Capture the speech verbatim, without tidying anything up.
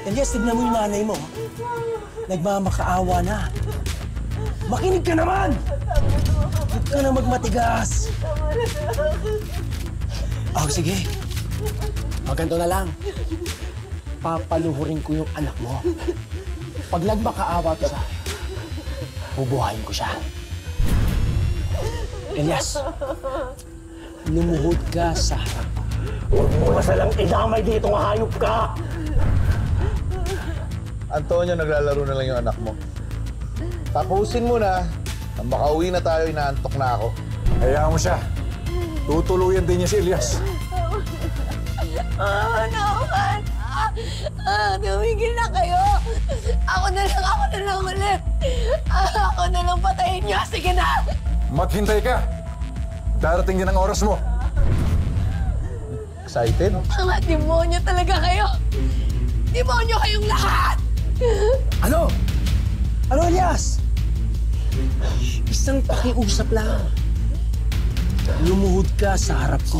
Elias, tignan mo yung nanay mo. Nagmamakaawa na. Makinig ka naman! Huwag ka na magmatigas. Oh, sige. O, ganito na lang. Papaluhurin ko yung anak mo. Pag nagmakaawa to sa akin, bubuhayin ko siya. Elias, lumuhod ka sa harap. Huwag mo masalang idamay dito, hayop ka! Antonio, naglalaro na lang yung anak mo. Tapusin mo na. Nang makauwi na tayo, inaantok na ako. Hayaan mo siya. Tutuluyan din niya si Elias. Oh, naman! Ah, ah, tumigil na kayo! Ako na lang, ako na lang ulit! Ah, ako na lang patayin niyo! Sige na! Maghintay ka. Darating din ang oras mo. Excited? Mga demonyo talaga kayo! Demonyo kayong lahat! Ano? Ano, Elias? Isang pakiusap lang. Lumuhod ka sa harap ko.